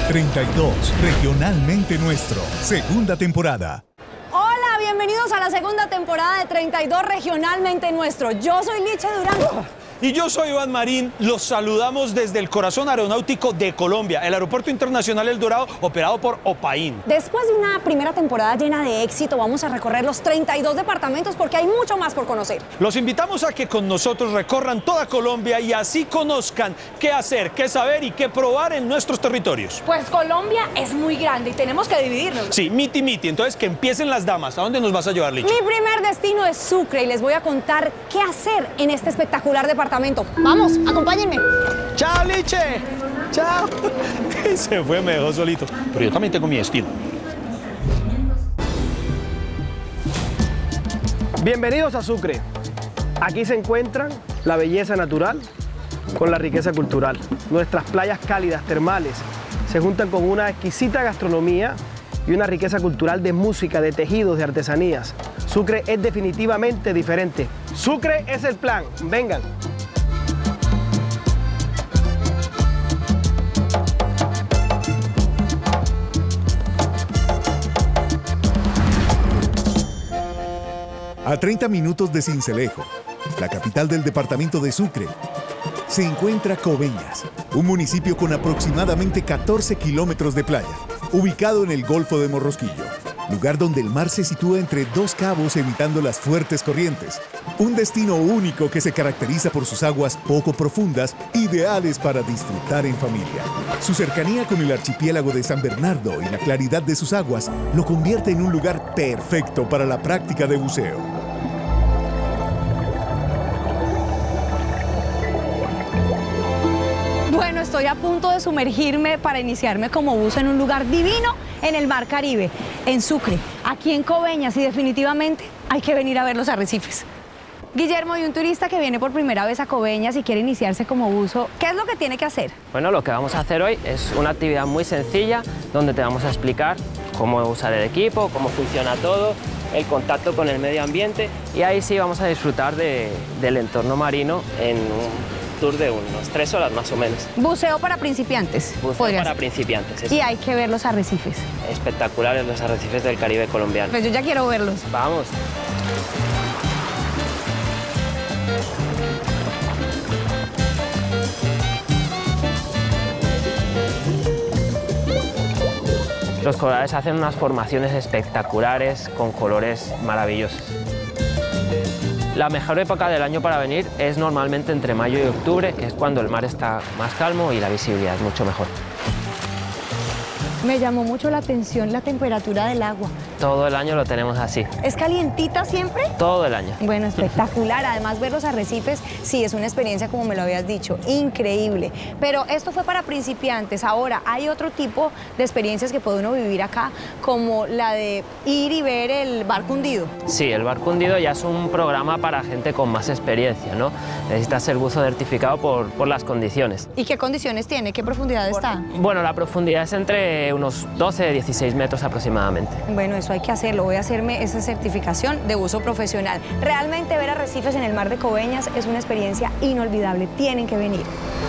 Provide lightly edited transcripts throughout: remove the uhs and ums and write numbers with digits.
32, regionalmente nuestro, segunda temporada. Hola, bienvenidos a la segunda temporada de 32 regionalmente nuestro. Yo soy Licha Durán. Y yo soy Iván Marín, los saludamos desde el corazón aeronáutico de Colombia, el Aeropuerto Internacional El Dorado, operado por Opain. Después de una primera temporada llena de éxito, vamos a recorrer los 32 departamentos porque hay mucho más por conocer. Los invitamos a que con nosotros recorran toda Colombia y así conozcan qué hacer, qué saber y qué probar en nuestros territorios. Pues Colombia es muy grande y tenemos que dividirnos. Sí, miti, entonces que empiecen las damas. ¿A dónde nos vas a llevar, Licha? Mi primer destino es Sucre y les voy a contar qué hacer en este espectacular departamento. Vamos, acompáñenme. ¡Chao, Liche! ¡Chao! Se fue, me dejó solito. Pero yo también tengo mi destino. Bienvenidos a Sucre. Aquí se encuentran la belleza natural con la riqueza cultural. Nuestras playas cálidas, termales, se juntan con una exquisita gastronomía y una riqueza cultural de música, de tejidos, de artesanías. Sucre es definitivamente diferente. Sucre es el plan. Vengan. A 30 minutos de Sincelejo, la capital del departamento de Sucre, se encuentra Coveñas, un municipio con aproximadamente 14 kilómetros de playa, ubicado en el Golfo de Morrosquillo, lugar donde el mar se sitúa entre dos cabos evitando las fuertes corrientes. Un destino único que se caracteriza por sus aguas poco profundas, ideales para disfrutar en familia. Su cercanía con el archipiélago de San Bernardo y la claridad de sus aguas lo convierte en un lugar perfecto para la práctica de buceo. Bueno, estoy a punto de sumergirme para iniciarme como buzo en un lugar divino en el Mar Caribe, en Sucre, aquí en Coveñas, y definitivamente hay que venir a ver los arrecifes. Guillermo, y un turista que viene por primera vez a Coveñas y quiere iniciarse como buzo, ¿qué es lo que tiene que hacer? Bueno, lo que vamos a hacer hoy es una actividad muy sencilla donde te vamos a explicar cómo usar el equipo, cómo funciona todo, el contacto con el medio ambiente, y ahí sí vamos a disfrutar del entorno marino en un tour de unos 3 horas más o menos. Buceo para principiantes. Buceo para principiantes. Y hay que ver los arrecifes. Espectaculares los arrecifes del Caribe colombiano. Pues yo ya quiero verlos. Vamos. Los corales hacen unas formaciones espectaculares con colores maravillosos. La mejor época del año para venir es normalmente entre mayo y octubre, que es cuando el mar está más calmo y la visibilidad es mucho mejor. Me llamó mucho la atención la temperatura del agua. Todo el año lo tenemos así. ¿Es calientita siempre? Todo el año. Bueno, espectacular. Además, ver los arrecifes, sí, es una experiencia, como me lo habías dicho, increíble. Pero esto fue para principiantes. Ahora, hay otro tipo de experiencias que puede uno vivir acá, como la de ir y ver el barco hundido. Sí, el barco hundido ya es un programa para gente con más experiencia, ¿no? Necesitas ser buzo certificado por las condiciones. ¿Y qué condiciones tiene? ¿Qué profundidad está? Bueno, la profundidad es entre unos 12-16 metros aproximadamente. Bueno, eso hay que hacerlo. Voy a hacerme esa certificación de buzo profesional. Realmente ver arrecifes en el mar de Coveñas es una experiencia inolvidable. Tienen que venir.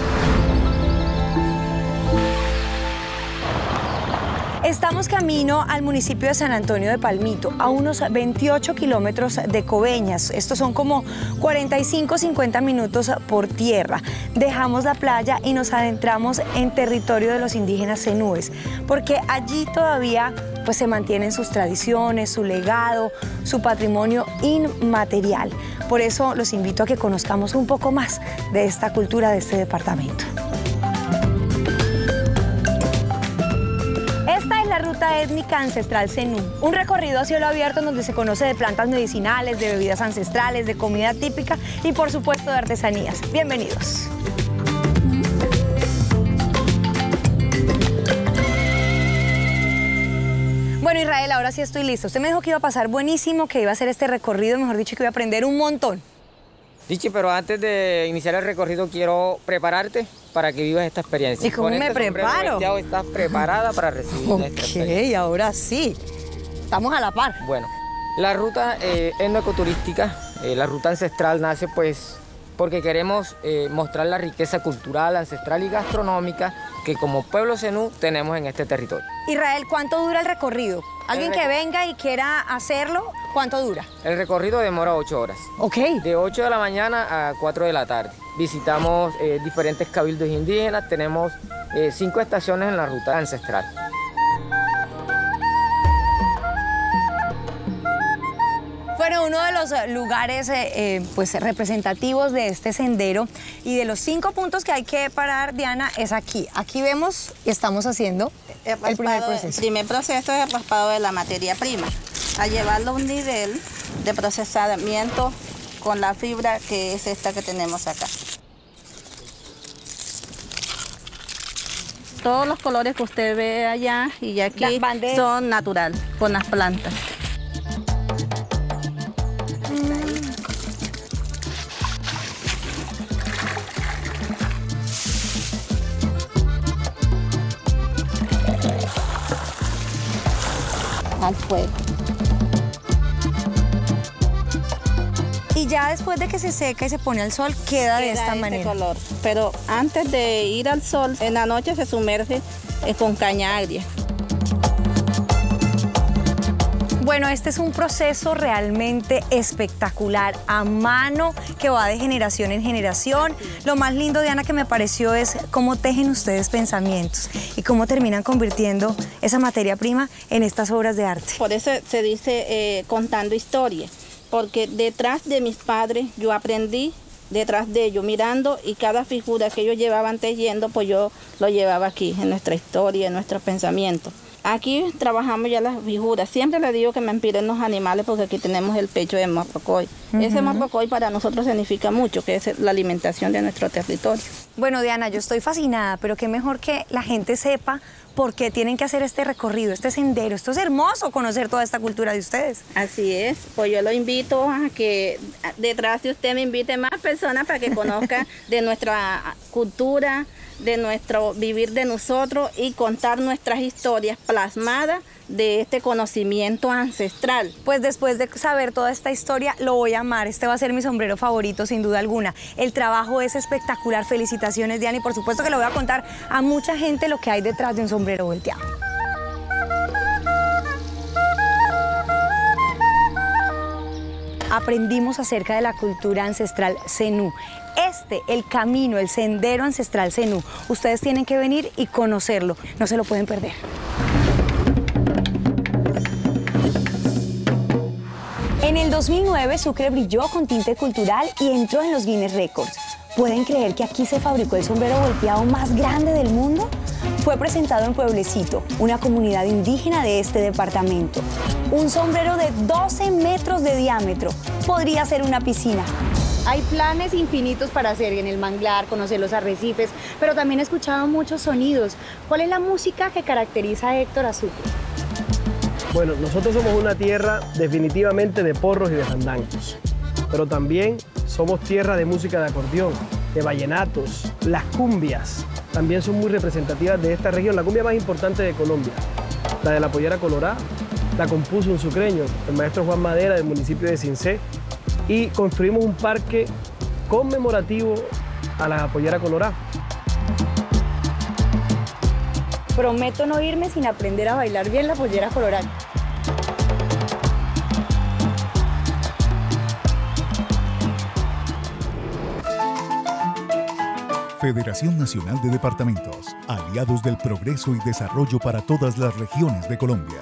Estamos camino al municipio de San Antonio de Palmito, a unos 28 kilómetros de Coveñas. Estos son como 45-50 minutos por tierra. Dejamos la playa y nos adentramos en territorio de los indígenas zenúes, porque allí todavía pues, se mantienen sus tradiciones, su legado, su patrimonio inmaterial. Por eso los invito a que conozcamos un poco más de esta cultura de este departamento. Esta es la ruta étnica ancestral Zenú, un recorrido a cielo abierto en donde se conoce de plantas medicinales, de bebidas ancestrales, de comida típica y por supuesto de artesanías. Bienvenidos. Bueno, Israel, ahora sí estoy listo. Usted me dijo que iba a pasar buenísimo, que iba a hacer este recorrido, mejor dicho, que iba a aprender un montón. Lichi, pero antes de iniciar el recorrido quiero prepararte para que vivas esta experiencia. ¿Y cómo me preparo? ¿Estás preparada para recibir esta experiencia? Ok, ahora sí. Estamos a la par. Bueno, la ruta etnoecoturística, la ruta ancestral nace pues porque queremos mostrar la riqueza cultural, ancestral y gastronómica que como pueblo zenú tenemos en este territorio. Israel, ¿cuánto dura el recorrido? Alguien que venga y quiera hacerlo, ¿cuánto dura? El recorrido demora 8 horas. Ok. De 8 de la mañana a 4 de la tarde. Visitamos diferentes cabildos indígenas, tenemos 5 estaciones en la ruta ancestral. Bueno, uno de los lugares pues, representativos de este sendero y de los 5 puntos que hay que parar, Diana, es aquí. Aquí vemos y estamos haciendo el primer proceso. El primer proceso es el raspado de la materia prima, a llevarlo a un nivel de procesamiento con la fibra que es esta que tenemos acá. Todos los colores que usted ve allá y aquí son naturales, con las plantas. Al fuego. Y ya después de que se seca y se pone al sol, queda de esta manera. Color. Pero antes de ir al sol, en la noche se sumerge con caña agria. Bueno, este es un proceso realmente espectacular, a mano, que va de generación en generación. Lo más lindo, Diana, que me pareció es cómo tejen ustedes pensamientos y cómo terminan convirtiendo esa materia prima en estas obras de arte. Por eso se dice contando historia, porque detrás de mis padres yo aprendí, detrás de ellos, mirando, y cada figura que ellos llevaban tejiendo, pues yo lo llevaba aquí, en nuestra historia, en nuestros pensamientos. Aquí trabajamos ya las figuras. Siempre les digo que me inspiren los animales porque aquí tenemos el pecho de morrocoy. Ese morrocoy para nosotros significa mucho, que es la alimentación de nuestro territorio. Bueno, Diana, yo estoy fascinada, pero qué mejor que la gente sepa por qué tienen que hacer este recorrido, este sendero. Esto es hermoso, conocer toda esta cultura de ustedes. Así es. Pues yo lo invito a que detrás de usted me invite más personas para que conozcan de nuestra cultura, de nuestro vivir de nosotros y contar nuestras historias plasmadas de este conocimiento ancestral. Pues después de saber toda esta historia, lo voy a amar. Este va a ser mi sombrero favorito, sin duda alguna. El trabajo es espectacular. Felicitaciones, Diana, y por supuesto que le voy a contar a mucha gente lo que hay detrás de un sombrero volteado. Aprendimos acerca de la cultura ancestral zenú. El camino, el sendero ancestral zenú. Ustedes tienen que venir y conocerlo. No se lo pueden perder. En el 2009, Sucre brilló con tinte cultural y entró en los Guinness Records. ¿Pueden creer que aquí se fabricó el sombrero volteado más grande del mundo? Fue presentado en Pueblecito, una comunidad indígena de este departamento. Un sombrero de 12 metros de diámetro. Podría ser una piscina. Hay planes infinitos para hacer en el manglar, conocer los arrecifes, pero también he escuchado muchos sonidos. ¿Cuál es la música que caracteriza a Héctor Sucre? Bueno, nosotros somos una tierra definitivamente de porros y de fandangos, pero también somos tierra de música de acordeón, de vallenatos. Las cumbias también son muy representativas de esta región. La cumbia más importante de Colombia, la de la Pollera Colorá, la compuso un sucreño, el maestro Juan Madera, del municipio de Cincé, y construimos un parque conmemorativo a la Pollera Colorá. Prometo no irme sin aprender a bailar bien la Pollera Colorá. Federación Nacional de Departamentos, aliados del progreso y desarrollo para todas las regiones de Colombia.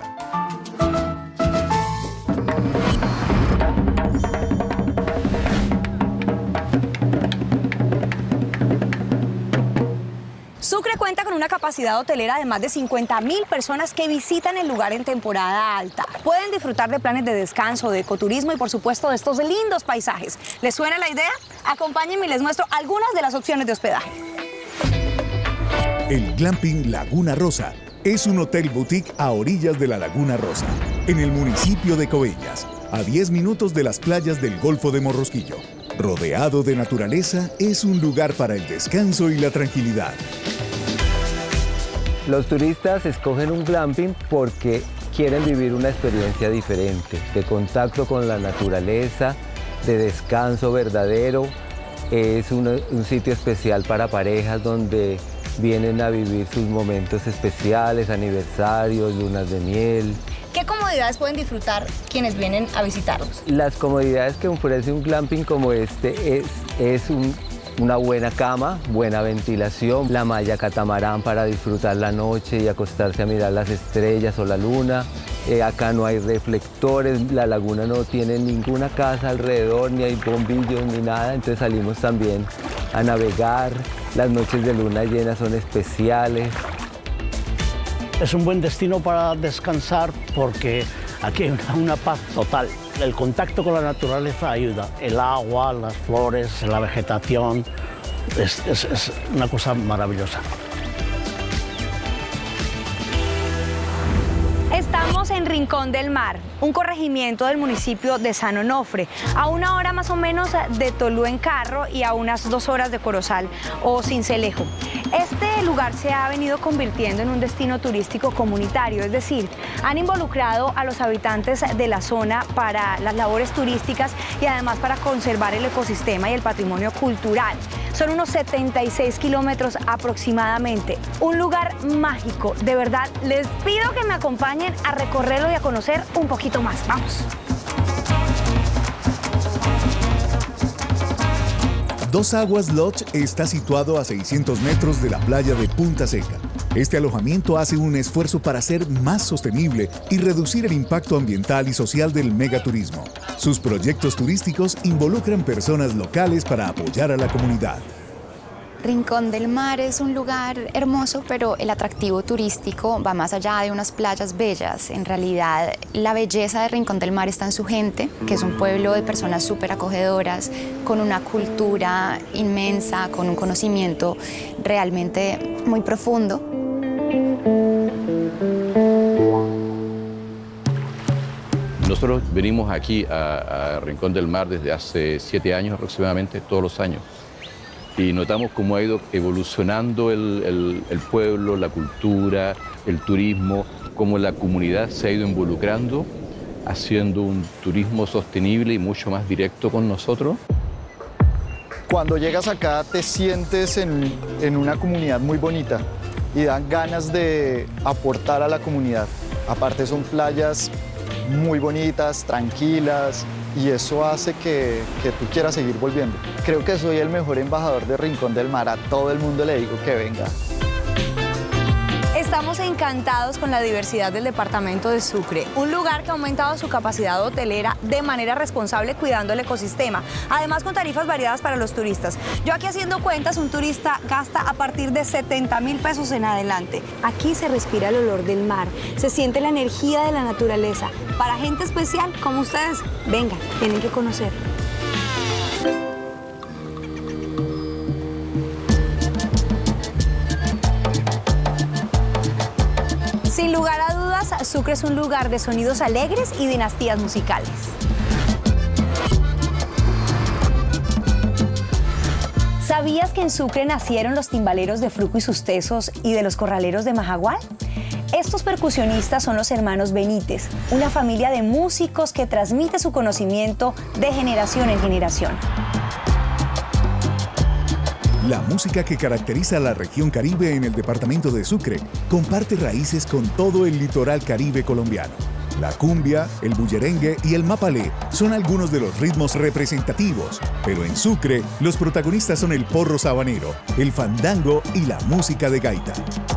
Sucre cuenta con una capacidad hotelera de más de 50.000 personas que visitan el lugar en temporada alta. Pueden disfrutar de planes de descanso, de ecoturismo y por supuesto de estos lindos paisajes. ¿Les suena la idea? Acompáñenme y les muestro algunas de las opciones de hospedaje. El Glamping Laguna Rosa es un hotel boutique a orillas de la Laguna Rosa, en el municipio de Coveñas, a 10 minutos de las playas del Golfo de Morrosquillo. Rodeado de naturaleza, es un lugar para el descanso y la tranquilidad. Los turistas escogen un glamping porque quieren vivir una experiencia diferente, de contacto con la naturaleza, de descanso verdadero, Es un sitio especial para parejas donde vienen a vivir sus momentos especiales, aniversarios, lunas de miel. ¿Qué comodidades pueden disfrutar quienes vienen a visitarlos? Las comodidades que ofrece un glamping como este es una buena cama, buena ventilación, la malla catamarán para disfrutar la noche y acostarse a mirar las estrellas o la luna. Acá no hay reflectores, la laguna no tiene ninguna casa alrededor, ni hay bombillos ni nada, entonces salimos también a navegar. Las noches de luna llena son especiales. Es un buen destino para descansar porque aquí hay una paz total. El contacto con la naturaleza ayuda. El agua, las flores, la vegetación, es una cosa maravillosa. Estamos en Rincón del Mar, un corregimiento del municipio de San Onofre, a 1 hora más o menos de Tolú en carro y a unas 2 horas de Corozal o Sincelejo. Este lugar se ha venido convirtiendo en un destino turístico comunitario, es decir, han involucrado a los habitantes de la zona para las labores turísticas y además para conservar el ecosistema y el patrimonio cultural. Son unos 76 kilómetros aproximadamente, un lugar mágico, de verdad. Les pido que me acompañen a recorrerlo y a conocer un poquito más. ¡Vamos! Dos Aguas Lodge está situado a 600 metros de la playa de Punta Seca. Este alojamiento hace un esfuerzo para ser más sostenible y reducir el impacto ambiental y social del megaturismo. Sus proyectos turísticos involucran personas locales para apoyar a la comunidad. Rincón del Mar es un lugar hermoso, pero el atractivo turístico va más allá de unas playas bellas. En realidad, la belleza de Rincón del Mar está en su gente, que es un pueblo de personas súper acogedoras, con una cultura inmensa, con un conocimiento realmente muy profundo. Nosotros venimos aquí a Rincón del Mar desde hace 7 años aproximadamente, todos los años. Y notamos cómo ha ido evolucionando el pueblo, la cultura, el turismo, cómo la comunidad se ha ido involucrando, haciendo un turismo sostenible y mucho más directo con nosotros. Cuando llegas acá te sientes en una comunidad muy bonita y dan ganas de aportar a la comunidad. Aparte son playas muy bonitas, tranquilas, y eso hace que tú quieras seguir volviendo. Creo que soy el mejor embajador de Rincón del Mar. A todo el mundo le digo que venga. Estamos encantados con la diversidad del departamento de Sucre, un lugar que ha aumentado su capacidad hotelera de manera responsable cuidando el ecosistema, además con tarifas variadas para los turistas. Yo aquí haciendo cuentas, un turista gasta a partir de 70.000 pesos en adelante. Aquí se respira el olor del mar, se siente la energía de la naturaleza. Para gente especial como ustedes, vengan, tienen que conocer. Sin lugar a dudas, Sucre es un lugar de sonidos alegres y dinastías musicales. ¿Sabías que en Sucre nacieron los timbaleros de Fruco y sus tesos y de los corraleros de Majagual? Estos percusionistas son los hermanos Benítez, una familia de músicos que transmite su conocimiento de generación en generación. La música que caracteriza a la región Caribe en el departamento de Sucre comparte raíces con todo el litoral caribe colombiano. La cumbia, el bullerengue y el mapalé son algunos de los ritmos representativos, pero en Sucre los protagonistas son el porro sabanero, el fandango y la música de gaita.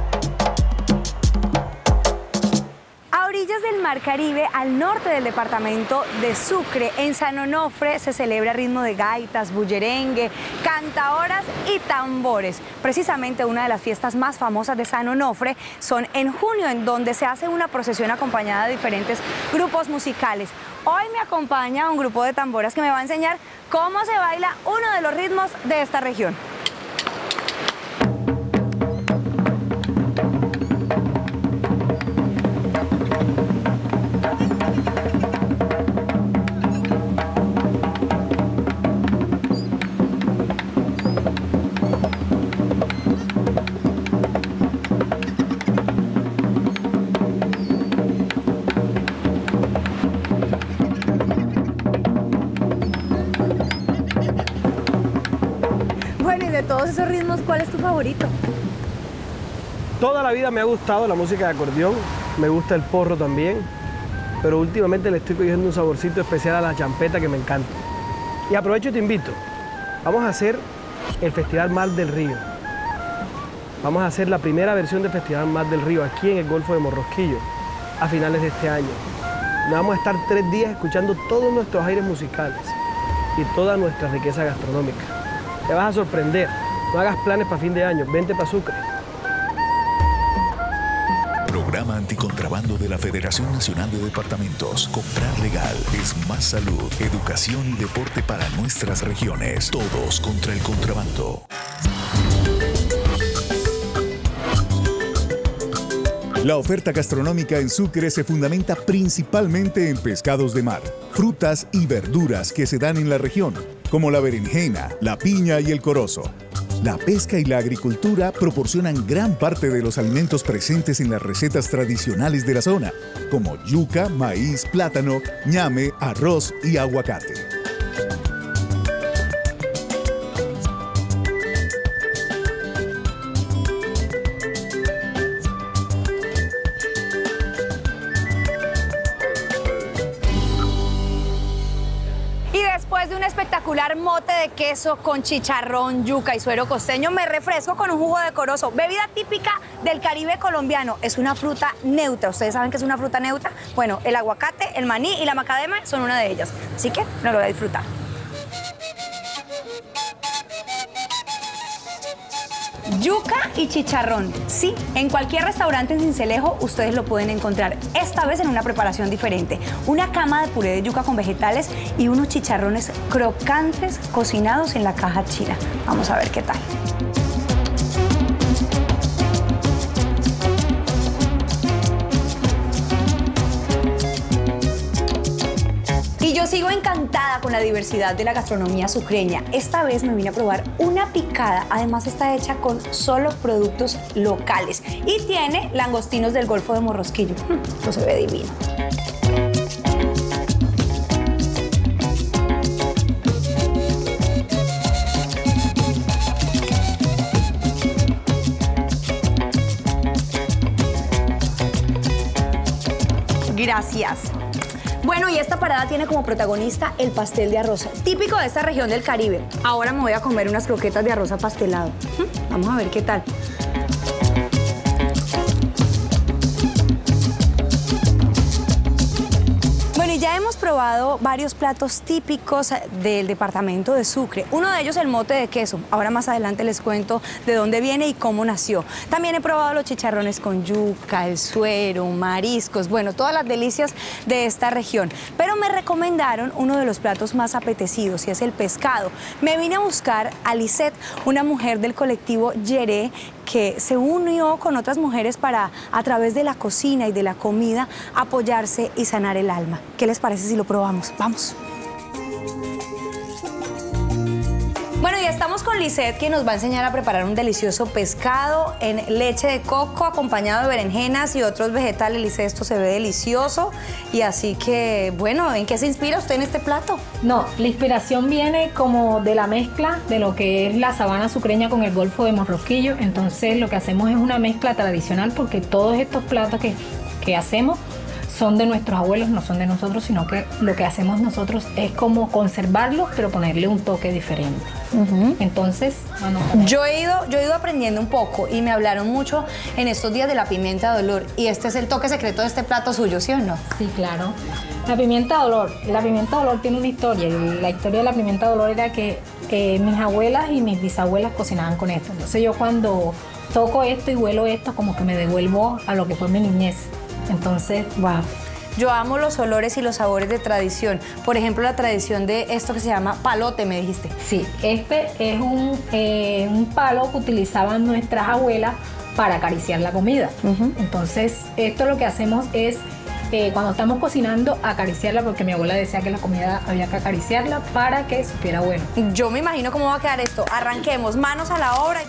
A orillas del Mar Caribe, al norte del departamento de Sucre, en San Onofre, se celebra ritmo de gaitas, bullerengue, cantaoras y tambores. Precisamente una de las fiestas más famosas de San Onofre son en junio, en donde se hace una procesión acompañada de diferentes grupos musicales. Hoy me acompaña un grupo de tamboras que me va a enseñar cómo se baila uno de los ritmos de esta región. de todos esos ritmos, ¿cuál es tu favorito? Toda la vida me ha gustado la música de acordeón, me gusta el porro también, pero últimamente le estoy cogiendo un saborcito especial a la champeta que me encanta. Y aprovecho y te invito, vamos a hacer el Festival Mar del Río. Vamos a hacer la primera versión del Festival Mar del Río aquí en el Golfo de Morrosquillo a finales de este año. Nos vamos a estar 3 días escuchando todos nuestros aires musicales y toda nuestra riqueza gastronómica. Te vas a sorprender, no hagas planes para fin de año, vente para Sucre. Programa anticontrabando de la Federación Nacional de Departamentos. Comprar legal es más salud, educación y deporte para nuestras regiones. Todos contra el contrabando. La oferta gastronómica en Sucre se fundamenta principalmente en pescados de mar, frutas y verduras que se dan en la región, como la berenjena, la piña y el corozo. La pesca y la agricultura proporcionan gran parte de los alimentos presentes en las recetas tradicionales de la zona, como yuca, maíz, plátano, ñame, arroz y aguacate. Espectacular mote de queso con chicharrón, yuca y suero costeño, me refresco con un jugo de corozo, bebida típica del Caribe colombiano. Es una fruta neutra. ¿Ustedes saben qué es una fruta neutra? Bueno, el aguacate, el maní y la macadamia son una de ellas. Así que me lo voy a disfrutar. Yuca y chicharrón. Sí, en cualquier restaurante en Sincelejo ustedes lo pueden encontrar, esta vez en una preparación diferente. Una cama de puré de yuca con vegetales y unos chicharrones crocantes cocinados en la caja china. Vamos a ver qué tal. Y yo sigo encantada con la diversidad de la gastronomía sucreña. Esta vez me vine a probar una picada. Además está hecha con solo productos locales. Y tiene langostinos del Golfo de Morrosquillo. Esto se ve divino. Gracias. Bueno, y esta parada tiene como protagonista el pastel de arroz, típico de esta región del Caribe. Ahora me voy a comer unas croquetas de arroz apastelado. Vamos a ver qué tal. Bueno, y ya hemos probado varios platos típicos del departamento de Sucre. Uno de ellos el mote de queso. Ahora más adelante les cuento de dónde viene y cómo nació. También he probado los chicharrones con yuca, el suero, mariscos, bueno, todas las delicias de esta región. Pero me recomendaron uno de los platos más apetecidos y es el pescado. Me vine a buscar a Lisette, una mujer del colectivo Yeré, que se unió con otras mujeres para, a través de la cocina y de la comida, apoyarse y sanar el alma. ¿Qué les parece si lo probamos? Vamos. Bueno, ya estamos con Lisette, que nos va a enseñar a preparar un delicioso pescado en leche de coco acompañado de berenjenas y otros vegetales. Lisette, esto se ve delicioso. Y así que, bueno, ¿en qué se inspira usted en este plato? No, la inspiración viene como de la mezcla de lo que es la sabana sucreña con el Golfo de Morrosquillo. Entonces lo que hacemos es una mezcla tradicional porque todos estos platos que hacemos son de nuestros abuelos, no son de nosotros, sino que lo que hacemos nosotros es como conservarlos, pero ponerle un toque diferente. Entonces, bueno, yo he ido aprendiendo un poco y me hablaron mucho en estos días de la pimienta de olor. Y este es el toque secreto de este plato suyo, ¿sí o no? Sí, claro. La pimienta de olor. La pimienta de olor tiene una historia. Y la historia de la pimienta de olor era que mis abuelas y mis bisabuelas cocinaban con esto. Entonces yo cuando toco esto y huelo esto, como que me devuelvo a lo que fue mi niñez. Entonces, wow. Yo amo los olores y los sabores de tradición. Por ejemplo, la tradición de esto que se llama palote, me dijiste. Sí, este es un palo que utilizaban nuestras abuelas para acariciar la comida. Entonces, esto lo que hacemos es, cuando estamos cocinando, acariciarla, porque mi abuela decía que la comida había que acariciarla para que supiera bueno. Yo me imagino cómo va a quedar esto. Arranquemos, manos a la obra.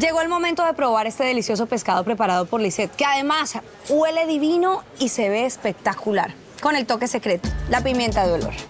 Llegó el momento de probar este delicioso pescado preparado por Lisette, que además huele divino y se ve espectacular, con el toque secreto, la pimienta de olor.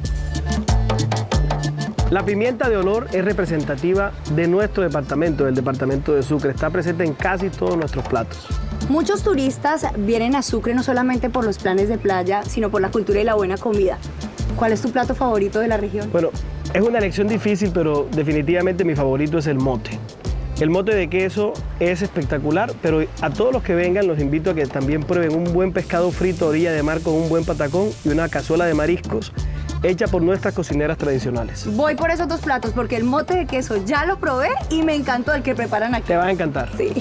La pimienta de olor es representativa de nuestro departamento, del departamento de Sucre. Está presente en casi todos nuestros platos. Muchos turistas vienen a Sucre no solamente por los planes de playa, sino por la cultura y la buena comida. ¿Cuál es tu plato favorito de la región? Bueno, es una elección difícil, pero definitivamente mi favorito es el mote. El mote de queso es espectacular, pero a todos los que vengan los invito a que también prueben un buen pescado frito a orilla de mar con un buen patacón y una cazuela de mariscos hecha por nuestras cocineras tradicionales. Voy por esos dos platos porque el mote de queso ya lo probé y me encantó el que preparan aquí. Te va a encantar. Sí.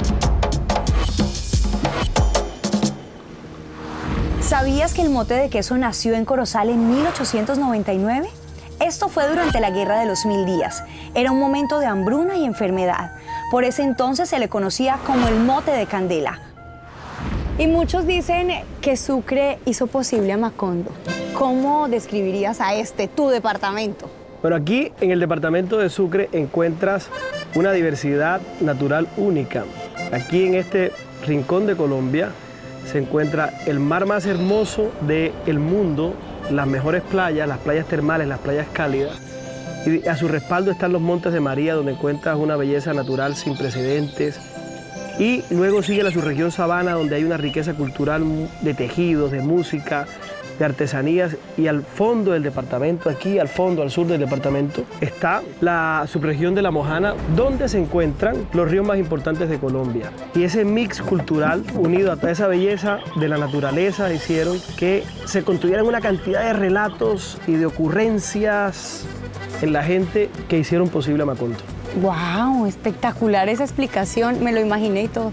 ¿Sabías que el mote de queso nació en Corozal en 1899? Esto fue durante la Guerra de los 1000 días. Era un momento de hambruna y enfermedad. Por ese entonces se le conocía como el mote de Candela. Y muchos dicen que Sucre hizo posible a Macondo. ¿Cómo describirías a tu departamento? Bueno, aquí en el departamento de Sucre encuentras una diversidad natural única. Aquí en este rincón de Colombia se encuentra el mar más hermoso del mundo, las mejores playas, las playas termales, las playas cálidas. Y a su respaldo están los Montes de María, donde encuentras una belleza natural sin precedentes. Y luego sigue la subregión Sabana, donde hay una riqueza cultural de tejidos, de música, de artesanías. Y al fondo del departamento, aquí al fondo, al sur del departamento, está la subregión de La Mojana, donde se encuentran los ríos más importantes de Colombia. Y ese mix cultural, unido a toda esa belleza de la naturaleza, hicieron que se construyeran una cantidad de relatos y de ocurrencias en la gente que hicieron posible a Macondo. ¡Wow! Espectacular esa explicación, me lo imaginé y todo.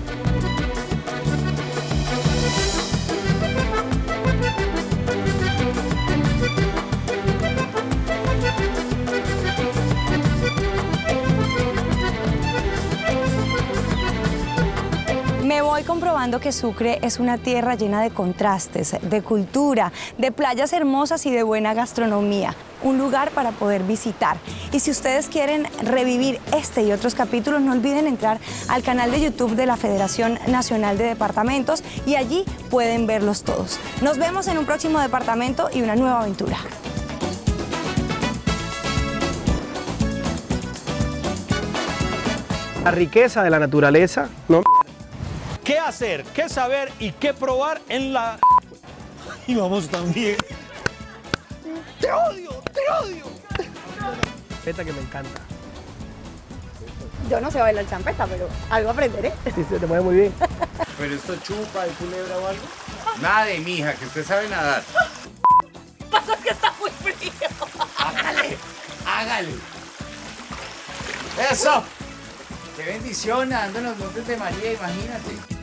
Me voy comprobando que Sucre es una tierra llena de contrastes, de cultura, de playas hermosas y de buena gastronomía. Un lugar para poder visitar. Y si ustedes quieren revivir este y otros capítulos, no olviden entrar al canal de YouTube de la Federación Nacional de Departamentos y allí pueden verlos todos. Nos vemos en un próximo departamento y una nueva aventura. La riqueza de la naturaleza, ¿no? ¿Qué hacer, qué saber y qué probar en la... Y vamos también. ¡Te odio! ¡Te odio! Esta que me encanta. Yo no sé bailar champeta, pero algo aprenderé. Sí, se te mueve muy bien. ¿Pero esto chupa de culebra o algo? Nada de mija, que usted sabe nadar. Pasa que está muy frío. ¡Hágale! ¡Hágale! ¡Eso! ¡Qué bendición nadando en los Montes de María, imagínate!